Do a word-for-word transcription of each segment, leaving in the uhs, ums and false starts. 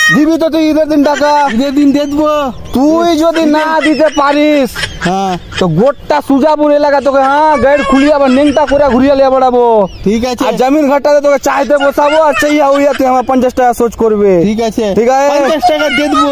দিবি তো তুই ঈদের দিন টাকা? ঈদের দিন দিয়ে দেবো। তুই যদি না দিতে পারিস হ্যাঁ তো গোটা সুজাপুর এলাকা তোকে হ্যাঁ গাড়ি খুলিয়ে আবার নেংটা করে ঘুরিয়ে লিয়ে বেড়াবো। ঠিক আছে। আর জমিন ঘাটটাতে তোকে চাইতে বসাবো আর চাইয়া উইয়া তুই আমার পঞ্চাশ টাকা সোচ করবে। ঠিক আছে ঠিক আছে পঞ্চাশ টাকা দিয়ে দেবো।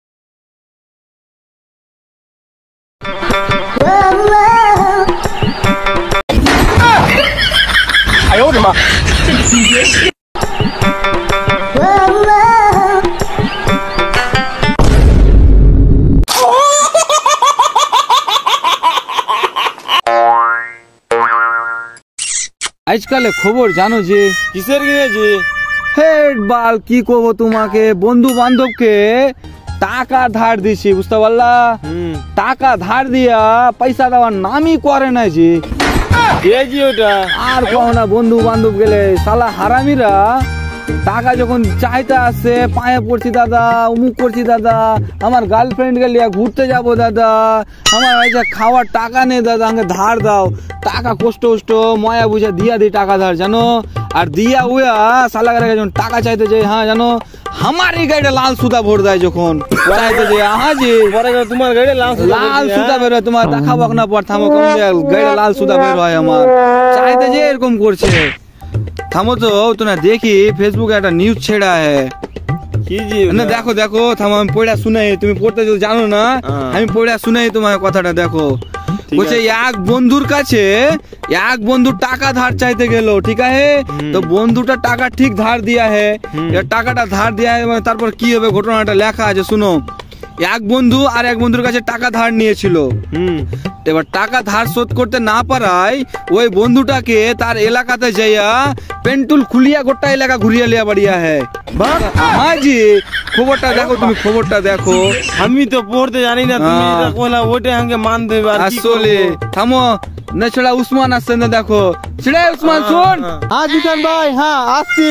আজকালে খবর জানো যে কিসের কিনেছি? হেড বাল কি করবো তোমাকে, বন্ধু বান্ধবকে টাকা ধার দিছি বুঝতে পারলা। টাকা ধার দিয়া পয়সা দেওয়ার নামই করে না যে। ওটা আর কहो না, বন্ধু বান্ধব গেলে শালা হারামিরা টাকা যখন চাইতে আসছে পায়ে পড়ছি দাদা, অমুক করছি দাদা, আমার গার্লফ্রেন্ড কে লিয়ে ঘুরতে যাবো দাদা, আমার এই যে খাওয়ার টাকা নেই দাদা, আমাকে ধার দাও। টাকা কষ্ট কষ্ট ময়া বুঝে দিয়া দিই টাকা ধার জানো। আর দিয়া উয়া শালা করে যখন টাকা চাইতে যাই হ্যাঁ জানো हमारी गाड़ी लाल सुधा भोर दाय যখন চাইতে যে हाँ जी তোমার গাড়ি লাল লাল সুধা বের হয়, তোমার দেখা বকনা পর থামো কোন গাড়ি লাল সুধা বের হয় আমার চাইতে যে এরকম করছে। থামো তো তোমরা দেখি ফেসবুকে একটা নিউজ ছেড়া है কি জি না দেখো দেখো থামো আমি পড়া শুনাই, তুমি পড়তে যদি জানো না আমি পড়া শুনাই তোমার কথাটা দেখো। বলছে এক বন্ধুর কাছে এক বন্ধু টাকা ধার চাইতে গেল ঠিক আছে, তো বন্ধুটা টাকা ঠিক ধার দিয়া है, টাকাটা ধার দিয়া है মানে তারপর কি হবে ঘটনাটা লেখা আছে শুনো। এক বন্ধু আর এক বন্ধুর কাছে টাকা ধার নিয়েছিল, এবার টাকা ধার শোধ করতে না পারায় ওই বন্ধুটাকে তার এলাকাতে যাইয়া পেন্টুল খুলিয়া গোটা এলাকা ঘুরিয়া লিয়া বাড়িয়া है। হ্যাঁ জি খবরটা দেখো, তুমি খবরটা দেখো। আমি তো পড়তে জানি না, তুমি বলা ওটা আমাকে মান দেবে। আসলে থামো না ছেড়া উসমান আসছে না দেখো, ছেড়ে উসমান শুন। হ্যাঁ জিসান ভাই হ্যাঁ আসছি।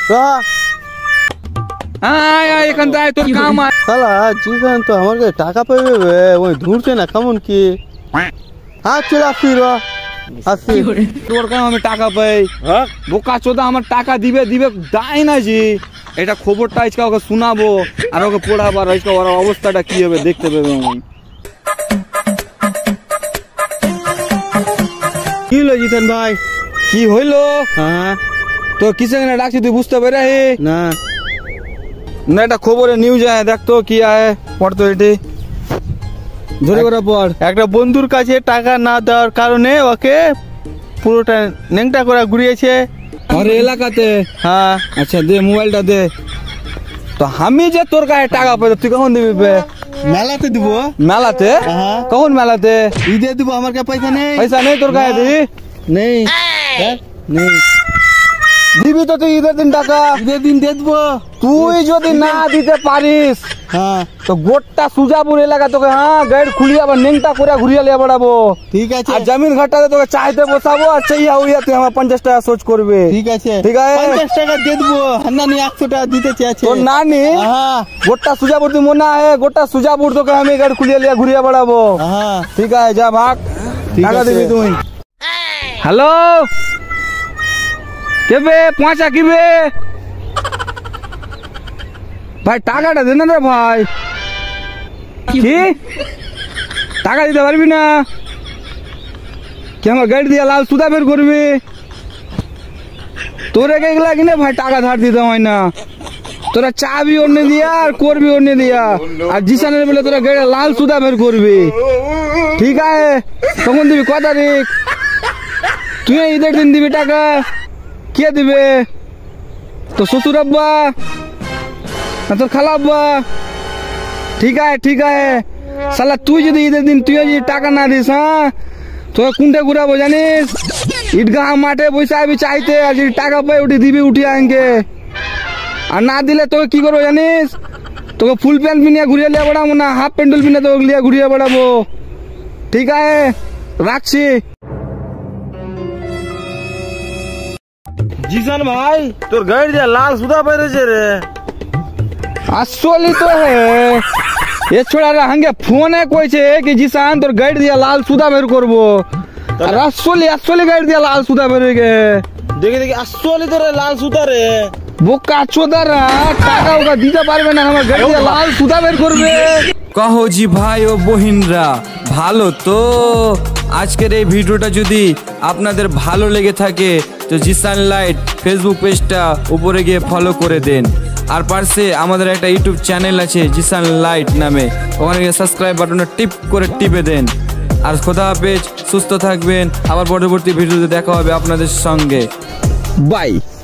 আয় আয় এখান থেকে তোর কাম আয়। শালা জিসান তো আমার কাছে টাকা পাইবে ওই ধুরছে না কেমন কি। হ্যাঁ চলে আসছি র আসছি। তোর কাম আমি টাকা পাই বোকা চোদা আমার টাকা দিবে দিবে দায় না জি। এটা খবরটা আজকে ওকে শোনাবো আর ওকে পড়াবো আর আজকে ওর অবস্থাটা কি হবে দেখতে পেবে। আমি কি হলো জিসান ভাই? কি হইলো? হ্যাঁ তোর কিসে ডাকছি তুই বুঝতে পেরে না না এটা খবরে নিউজ আয় দেখতো কি আয় পড়তো এটি ধরে করে পড়। একটা বন্ধুর কাছে টাকা না দেওয়ার কারণে ওকে পুরোটা নেংটা করে ঘুরিয়েছে আমার এলাকাতে। হ্যাঁ আচ্ছা দে মোবাইলটা দে। তো আমি যে তোর কাছে টাকা পাই তুই কখন দিবি? মেলাতে দিব। মেলাতে? কখন মেলাতে? ঈদে দিব। আমার কাছে পয়সা নেই। পয়সা নেই তোর কাছে? দিবি নেই নেই। দিবি তো তুই ঈদের দিন টাকা? ঈদের দিন দিয়ে দেবো। তুই যদি না দিতে পারিস হ্যাঁ তো গোটা সুজাপুর এলাকা তোকে হ্যাঁ গাড়ি খুলিয়ে আবার নেংটা করে ঘুরিয়ে লিয়ে বেড়াবো। ঠিক আছে। আর জমিন ঘাটটাতে তোকে চাইতে বসাবো আর চাইয়া উইয়া তুই আমার পঞ্চাশ টাকা সোচ করবে। ঠিক আছে ঠিক আছে পঞ্চাশ টাকা দিয়ে দেবো। নানি একশো টাকা দিতে চেয়েছে। তোর নানি গোটা সুজাপুর তুই মনে হয় গোটা সুজাপুর তোকে আমি গাড়ি খুলিয়ে লিয়ে ঘুরিয়ে বেড়াবো। হ্যাঁ ঠিক আছে যা ভাগ টাকা দিবি তুই। হ্যালো কেবে পয়সা কিবে ভাই টাকাটা দে না রে ভাই। কি টাকা দিতে পারবি না? কি আমার গাড়ি দিয়ে লাল সুদা বের করবি? তোরে এগুলা কিনে ভাই টাকা ধার দিতে হয় না, তোরা চাবি অন্য দিয়া আর করবি অন্য দিয়া আর জিসানের বলে তোরা গাড়ি লাল সুদা বের করবি। ঠিক আছে তখন দিবি কত তারিখ? তুই ঈদের দিন দিবি টাকা। কে দিবে? তো শ্বশুর আব্বা না তোর খালা আব্বা? ঠিক আছে ঠিক আছে শালা তুই যদি ঈদের দিন তুই যদি টাকা না দিস হ্যাঁ তোকে কোনটা ঘুরাবো জানিস? ঈদগাহ মাঠে বসে আবি চাইতে আর যদি টাকা পাই উঠি দিবি উঠিয়ে আনকে। আর না দিলে তোকে কি করবো জানিস? তোকে ফুল প্যান্ট পিনিয়ে ঘুরিয়ে লিয়ে বেড়াবো না হাফ প্যান্টুল পিনে তোকে লিয়ে ঘুরিয়ে বেড়াবো। ঠিক আছে রাখছি। জিসান ভাই তোর গাড়ি দিয়ে লাল সুদা বেরিয়েছে রে। আসলে তো হ্যাঁ এ ছোড়া হাঙ্গে ফোনে কইছে কি জিসান তোর গাড়ি দিয়ে লাল সুদা বের করবো। আর আসলে আসলে গাড়ি দিয়ে লাল সুদা বের গে দেখি দেখি আসলে তোর লাল সুদা রে। বোকা চোদারা টাকা ওকা দিতে পারবে না, আমার গাড়ি দিয়ে লাল সুদা বের করবে। কহো জি ভাই ও বহিনরা, ভালো তো? আজকের এই ভিডিওটা যদি আপনাদের ভালো লেগে থাকে তো জিসান লাইট ফেসবুক পেজটা উপরে গিয়ে ফলো করে দেন। আর পাশে আমাদের একটা ইউটিউব চ্যানেল আছে জিসান লাইট নামে, ওখানে গিয়ে সাবস্ক্রাইব বাটনটা টিপ করে টিপে দেন। আর খোদা হাফেজ, সুস্থ থাকবেন, আবার পরবর্তী ভিডিওতে দেখা হবে আপনাদের সঙ্গে। বাই।